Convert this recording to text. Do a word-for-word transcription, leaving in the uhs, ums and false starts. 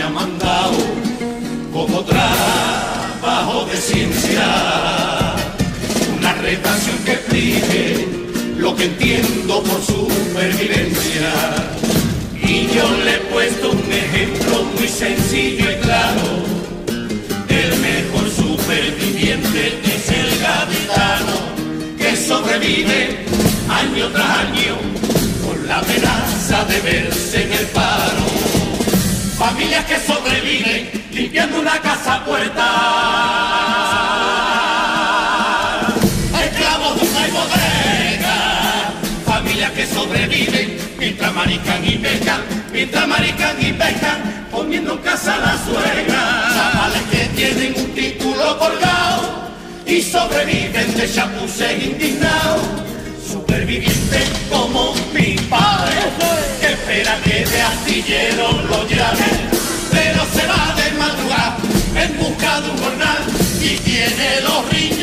han mandado como trabajo de ciencia, una redacción que explique lo que entiendo por supervivencia. Y yo le he puesto un ejemplo muy sencillo y claro: el mejor superviviente es el gaditano, que sobrevive año tras año con la amenaza de verse en el paro. Familias que sobreviven limpiando una casa a puerta, esclavos de una bodega. Familias que sobreviven mientras marican y pescan, mientras marican y pescan, poniendo en casa a la suegra. Chavales que tienen un título colgado y sobreviven de chapuces indignados. Supervivientes como mi padre, que espera que de astillero lo llame, pero se va de madrugada en busca de un jornal y tiene los riñones